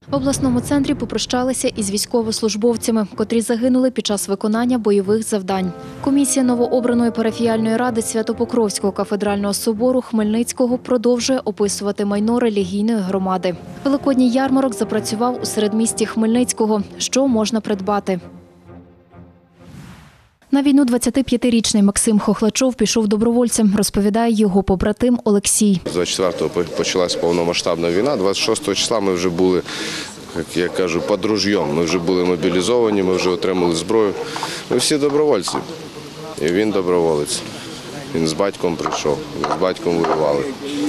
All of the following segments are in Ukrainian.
В обласному центрі попрощалися із військовослужбовцями, котрі загинули під час виконання бойових завдань. Комісія новообраної парафіяльної ради Свято-Покровського кафедрального собору Хмельницького продовжує описувати майно релігійної громади. Великодній ярмарок запрацював у середмісті Хмельницького. Що можна придбати? На війну 25-річний Максим Хохлачов пішов добровольцем, розповідає його побратим Олексій. З 24-го почалась повномасштабна війна, 26 числа ми вже були, як я кажу, під ружьом. Ми вже були мобілізовані, ми вже отримали зброю. Ми всі добровольці. І він доброволець. Він з батьком прийшов, з батьком воювали.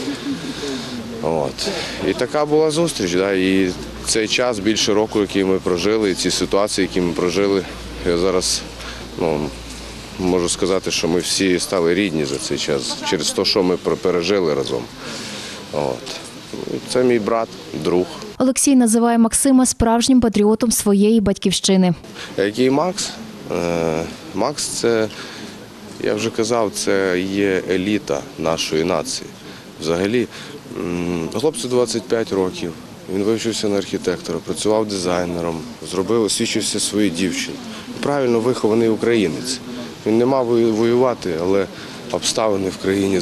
І така була зустріч. І цей час, більше року, який ми прожили, і ці ситуації, які ми прожили, я зараз можу сказати, що ми всі стали рідні за цей час, через те, що ми пережили разом. Це мій брат, друг. Олексій називає Максима справжнім патріотом своєї батьківщини. Який Макс? Макс – це, я вже казав, це є еліта нашої нації. Взагалі, хлопцю 25 років, він вивчився на архітектора, працював дизайнером, освічився своїй дівчині. Правильно вихований українець. Він не мав воювати, але обставини в країні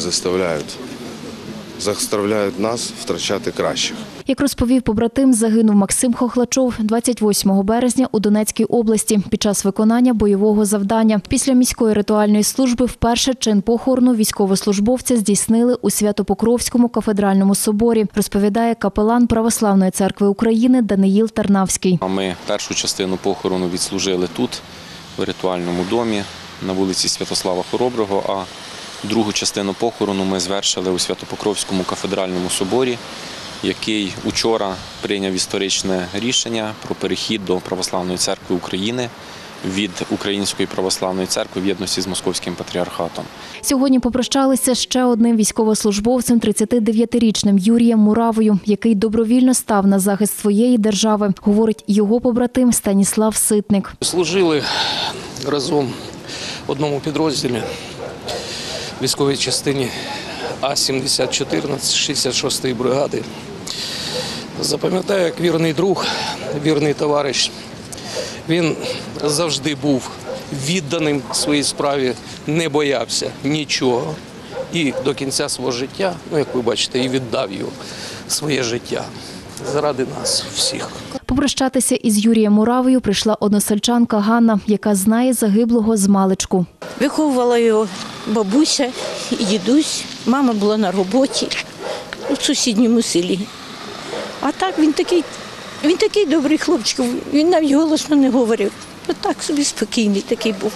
заставляють нас втрачати кращих. Як розповів побратим, загинув Максим Хохлачов 28 березня у Донецькій області під час виконання бойового завдання. Після міської ритуальної служби вперше чин похорону військовослужбовця здійснили у Свято-Покровському кафедральному соборі, розповідає капелан Православної церкви України Даниїл Тарнавський. Ми першу частину похорону відслужили тут, в ритуальному домі, на вулиці Святослава Хороброго, а другу частину похорону ми звершили у Свято-Покровському кафедральному соборі, який учора прийняв історичне рішення про перехід до Православної церкви України від Української православної церкви в єдності з Московським патріархатом. Сьогодні попрощалися ще одним військовослужбовцем, 39-річним Юрієм Муравою, який добровільно став на захист своєї держави, говорить його побратим Станіслав Ситник. Служили разом в одному підрозділі військовій частині А-7014 66-ї бригади. Запам'ятаю, як вірний друг, вірний товариш. Він завжди був відданим своїй справі, не боявся нічого. І до кінця свого життя, як ви бачите, і віддав його своє життя заради нас всіх. Попрощатися із Юрієм Муравою прийшла односельчанка Ганна, яка знає загиблого змалечку. Виховувала його бабуся і дідусь. Мама була на роботі в сусідньому селі. А так він такий добрий хлопчик, він навіть голосно не говорив. Так собі спокійний такий був.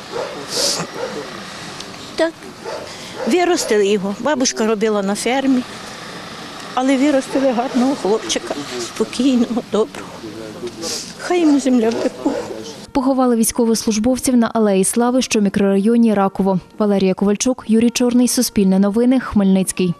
Так, виростили його. Бабушка робила на фермі, але виростили гарного хлопчика, спокійного, доброго. Хай йому земля в пуху. Поховали військовослужбовців на Алеї Слави, що в мікрорайоні Раково. Валерія Ковальчук, Юрій Чорний, Суспільне новини, Хмельницький.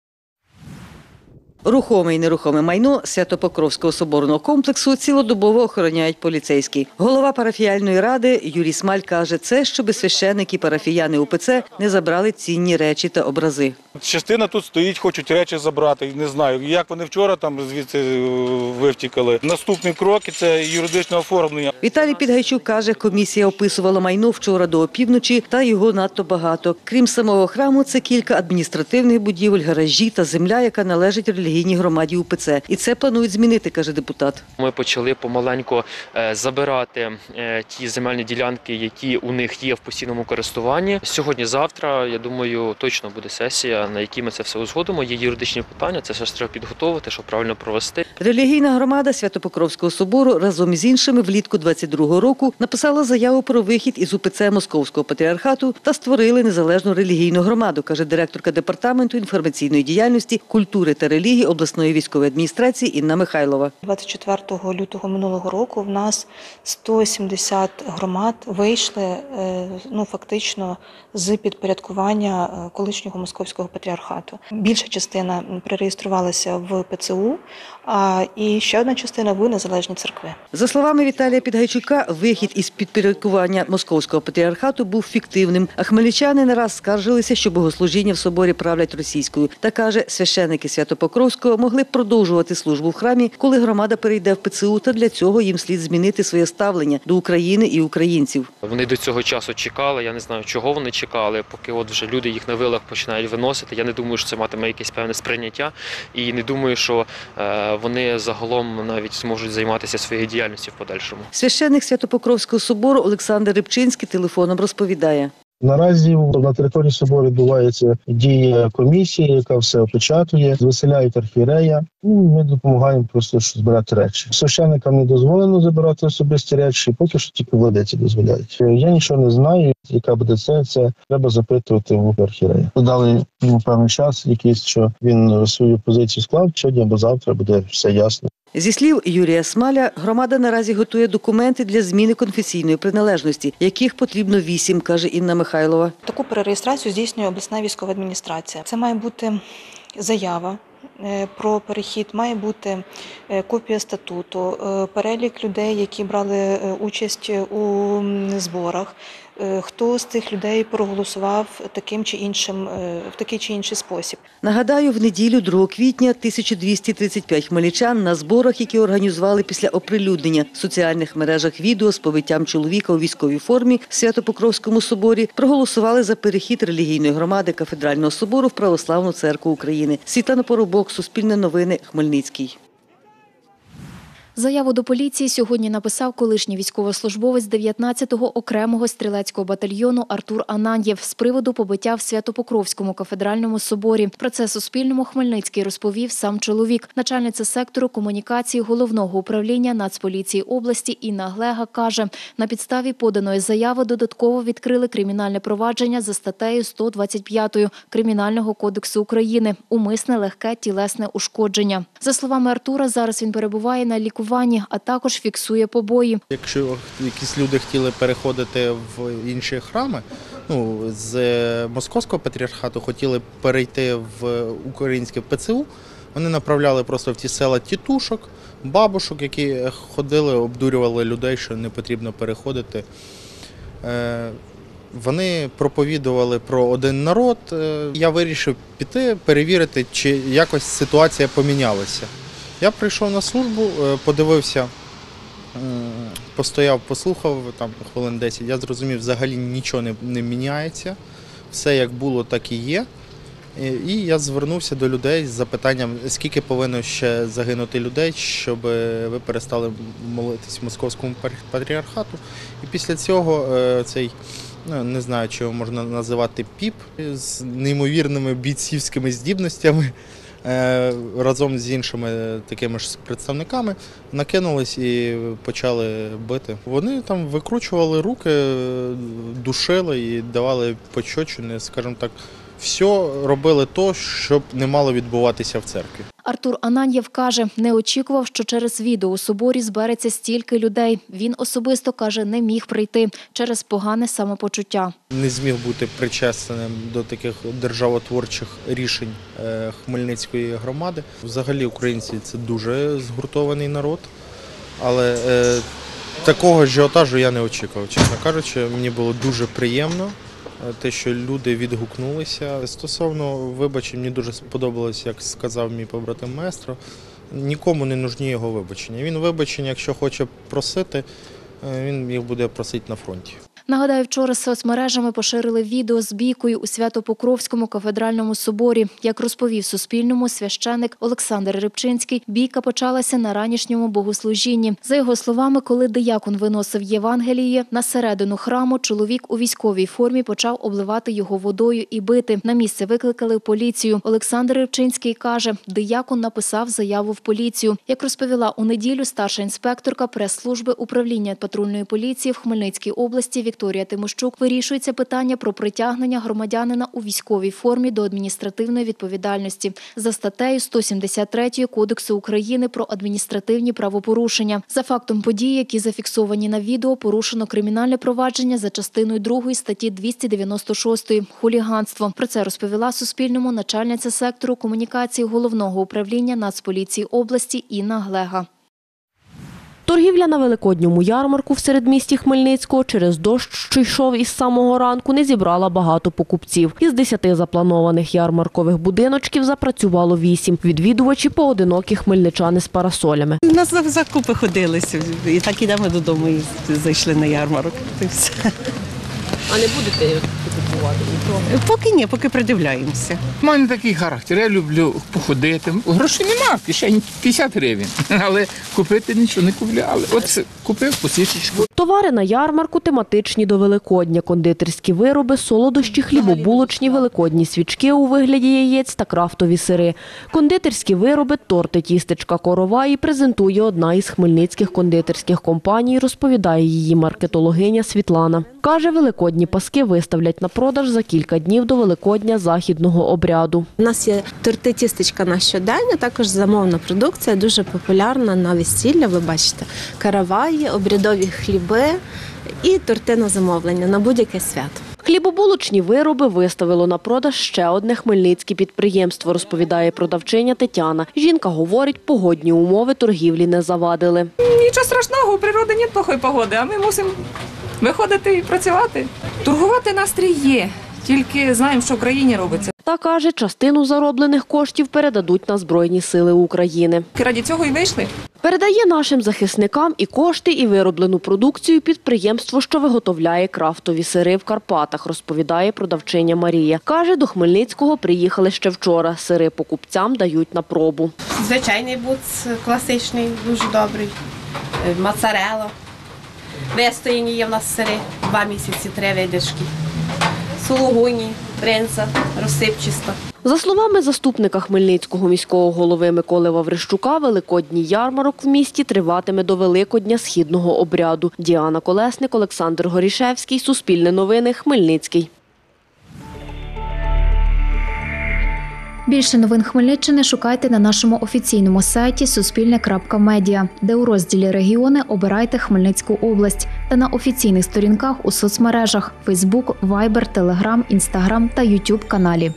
Рухоме і нерухоме майно Свято-Покровського соборного комплексу цілодобово охороняють поліцейські. Голова парафіяльної ради Юрій Смаль каже, це щоби священики, парафіяни УПЦ не забрали цінні речі та образи. Частина тут стоїть, хочуть речі забрати. Не знаю, як вони вчора там звідси вивтікали. Наступний крок – це юридичне оформлення. Віталій Підгайчук каже, комісія описувала майно вчора до опівночі, та його надто багато. Крім самого храму, це кілька адміністративних будівель, гаражі та земля, яка належить релігійній громаді УПЦ. І це планують змінити, каже депутат. Ми почали помаленьку забирати ті земельні ділянки, які у них є в постійному користуванні. Сьогодні-завтра, я думаю, точно буде сесія, на якій ми це все узгодимо. Є юридичні питання, це все ж треба підготовити, щоб правильно провести. Релігійна громада Свято-Покровського собору разом із іншими влітку 22-го року написала заяву про вихід із УПЦ Московського патріархату та створили незалежну релігійну громаду, каже директорка департаменту інформаційної діяльності, культури та релігії обласної військової адміністрації Інна Михайлова. 24 лютого минулого року в нас 170 громад вийшли фактично з підпорядкування колишнього Московського патріархату. Більша частина перереєструвалася в ПЦУ, і ще одна частина в незалежні церкви. За словами Віталія Підгайчука, вихід із підпорядкування Московського патріархату був фіктивним, а хмельничани не раз скаржилися, що богослужіння в соборі правлять російською. Та каже, священики Свято-Покровського Покровського могли б продовжувати службу в храмі, коли громада перейде в ПЦУ, та для цього їм слід змінити своє ставлення до України і українців. Вони до цього часу чекали, я не знаю, чого вони чекали, поки от вже люди їх на вилах починають виносити. Я не думаю, що це матиме якесь певне сприйняття, і не думаю, що вони загалом навіть зможуть займатися своєю діяльністю в подальшому. Священник Свято-Покровського собору Олександр Рибчинський телефоном розповідає. Наразі на території собору відбувається дія комісії, яка все опечатує, виселяють архієрея. Ми допомагаємо просто збирати речі. Священникам не дозволено забирати особисті речі, поки що тільки владиці дозволяють. Я нічого не знаю, яка буде це треба запитувати в архієрея. Дали йому певний час, якийсь, що він свою позицію склав, сьогодні або завтра буде все ясно. Зі слів Юрія Смаля, громада наразі готує документи для зміни конфесійної приналежності, яких потрібно 8, каже Інна Михайлова. Таку перереєстрацію здійснює обласна військова адміністрація. Це має бути заява про перехід, має бути копія статуту, перелік людей, які брали участь у зборах, хто з цих людей проголосував в такий чи інший спосіб. Нагадаю, в неділю 2 квітня 1235 хмельничан на зборах, які організували після оприлюднення в соціальних мережах відео з побиттям чоловіка у військовій формі в Свято-Покровському соборі, проголосували за перехід релігійної громади Кафедрального собору в Православну церкву України. Світлана Поробок, Суспільне новини, Хмельницький. Заяву до поліції сьогодні написав колишній військовослужбовець 19-го окремого стрілецького батальйону Артур Ананьєв з приводу побиття в Свято-Покровському кафедральному соборі. Про це Суспільному Хмельницький розповів сам чоловік. Начальниця сектору комунікації Головного управління Нацполіції області Інна Глега каже, на підставі поданої заяви додатково відкрили кримінальне провадження за статтею 125 Кримінального кодексу України «Умисне легке тілесне ушкодження». За словами Артура, зараз він перебуває на лікуванні, а також фіксує побої. Якщо якісь люди хотіли переходити в інші храми, з Московського патріархату хотіли перейти в українське ПЦУ, вони направляли просто в ті села тітушок, бабушок, які ходили, обдурювали людей, що не потрібно переходити. Вони проповідували про один народ. Я вирішив піти, перевірити, чи якось ситуація помінялася. Я прийшов на службу, подивився, постояв, послухав, там хвилин 10, я зрозумів, взагалі нічого не міняється, все як було, так і є. І я звернувся до людей з запитанням, скільки повинно ще загинути людей, щоб ви перестали молитись Московському патріархату. І після цього цей, не знаю, чи його можна називати піп, з неймовірними бійцівськими здібностями, разом з іншими такими ж представниками накинулись і почали бити. Вони там викручували руки, душили і давали пощечини, скажімо так, все робили то, щоб не мало відбуватися в церкві. Артур Ананьєв каже, не очікував, що через відео у соборі збереться стільки людей. Він особисто, каже, не міг прийти через погане самопочуття. Не зміг бути причетним до таких державотворчих рішень Хмельницької громади. Взагалі українці – це дуже згуртований народ, але такого ажіотажу я не очікував. Чесно кажучи, мені було дуже приємно те, що люди відгукнулися. Стосовно вибачень, мені дуже сподобалось, як сказав мій побратим маестро, нікому не нужні його вибачення. Він вибачення, якщо хоче просити, він їх буде просити на фронті. Нагадаю, вчора соцмережами поширили відео з бійкою у Свято-Покровському кафедральному соборі. Як розповів Суспільному священик Олександр Рибчинський, бійка почалася на ранішньому богослужінні. За його словами, коли диякон виносив Євангеліє на середину храму, чоловік у військовій формі почав обливати його водою і бити. На місце викликали поліцію. Олександр Рибчинський каже, диякон написав заяву в поліцію. Як розповіла у неділю старша інспекторка прес-служби управління патрульної поліції в Хмельницькій області Вікторія Тимощук, вирішується питання про притягнення громадянина у військовій формі до адміністративної відповідальності за статтею 173 Кодексу України про адміністративні правопорушення. За фактом подій, які зафіксовані на відео, порушено кримінальне провадження за частиною 2 статті 296 «Хуліганство». Про це розповіла Суспільному начальниця сектору комунікації Головного управління Нацполіції області Інна Глега. Торгівля на великодньому ярмарку в середмісті Хмельницького через дощ, що йшов із самого ранку, не зібрала багато покупців. Із 10 запланованих ярмаркових будиночків запрацювало 8. Відвідувачі – поодинокі хмельничани з парасолями. У нас на закупи ходилися, і так ідемо додому і зайшли на ярмарок. І все. А не будете купувати нічого? Поки ні, поки придивляємося. У мене такий характер, я люблю походити. Грошей нема, в кишені 50 гривень, але купити нічого не купляли. От купив посічечку. Товари на ярмарку тематичні до Великодня. Кондитерські вироби, солодощі, хлібобулочні, великодні свічки у вигляді яєць та крафтові сири. Кондитерські вироби, торти, тістечка, короваї презентує одна із хмельницьких кондитерських компаній, розповідає її маркетологиня Світлана. Каже, великодні паски виставлять на продаж за кілька днів до Великодня західного обряду. У нас є торти тістечка на щодень, також замовна продукція, дуже популярна на весілля, ви бачите, караваї, обрядові хліби і торти на замовлення, на будь-яке свято. Хлібобулочні вироби виставило на продаж ще одне хмельницьке підприємство, розповідає продавчиня Тетяна. Жінка говорить, погодні умови торгівлі не завадили. Нічого страшного, у природі немає плохої погоди, а ми мусимо виходити і працювати. Торгувати настрій є, тільки знаємо, що в країні робиться. Та каже, частину зароблених коштів передадуть на Збройні сили України. Раді цього і вийшли. Передає нашим захисникам і кошти, і вироблену продукцію підприємство, що виготовляє крафтові сири в Карпатах, розповідає продавчиня Марія. Каже, до Хмельницького приїхали ще вчора. Сири покупцям дають на пробу. Звичайний буц, класичний, дуже добрий, моцарелла. Вистояні є в нас сири, 2 місяці, 3 видержки. Сулугуні, принца, розсипчиста. За словами заступника Хмельницького міського голови Миколи Ваврищука, великодній ярмарок в місті триватиме до Великодня східного обряду. Діана Колесник, Олександр Горішевський, Суспільне новини, Хмельницький. Більше новин Хмельниччини шукайте на нашому офіційному сайті суспільне.медіа, де у розділі «Регіони» обирайте Хмельницьку область та на офіційних сторінках у соцмережах – Facebook, Viber, Telegram, Instagram та YouTube каналі.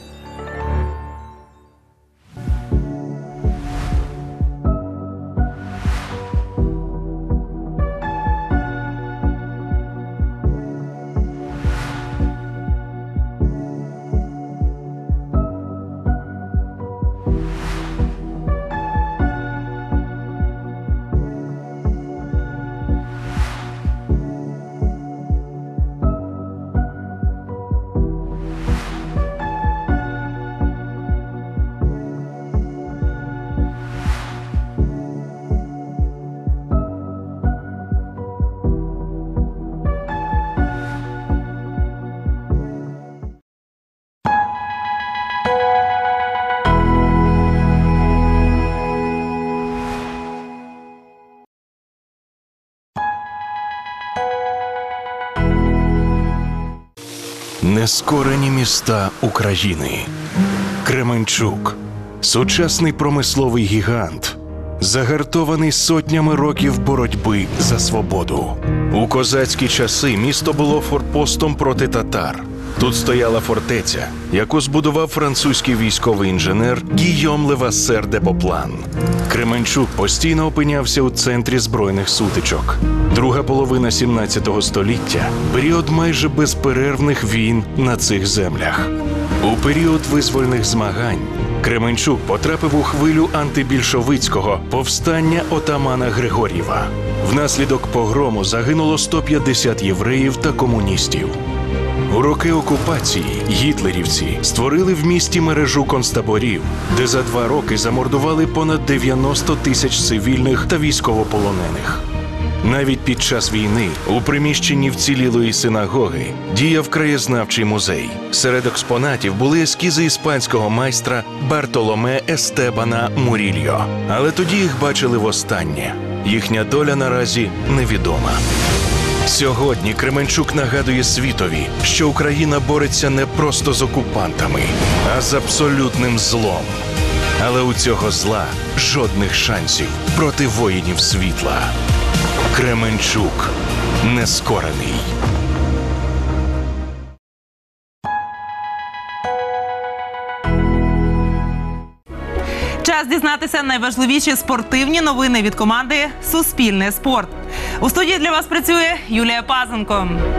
Нескорені міста України. Кременчук – сучасний промисловий гігант, загартований сотнями років боротьби за свободу. У козацькі часи місто було форпостом проти татар. Тут стояла фортеця, яку збудував французький військовий інженер Гійом Левасер де Поплан. Кременчук постійно опинявся у центрі збройних сутичок. Друга половина 17 століття – період майже безперервних війн на цих землях. У період визвольних змагань Кременчук потрапив у хвилю антибільшовицького повстання отамана Григор'єва. Внаслідок погрому загинуло 150 євреїв та комуністів. У роки окупації гітлерівці створили в місті мережу концтаборів, де за 2 роки замордували понад 90 тисяч цивільних та військовополонених. Навіть під час війни у приміщенні вцілілої синагоги діяв краєзнавчий музей. Серед експонатів були ескізи іспанського майстра Бартоломе Естебана Мурільо. Але тоді їх бачили востаннє. Їхня доля наразі невідома. Сьогодні Кременчук нагадує світові, що Україна бореться не просто з окупантами, а з абсолютним злом. Але у цього зла жодних шансів проти воїнів світла. Кременчук нескорений. час дізнатися найважливіші спортивні новини від команди «Суспільне спорт». У студії для вас працює Юлія Пазенко.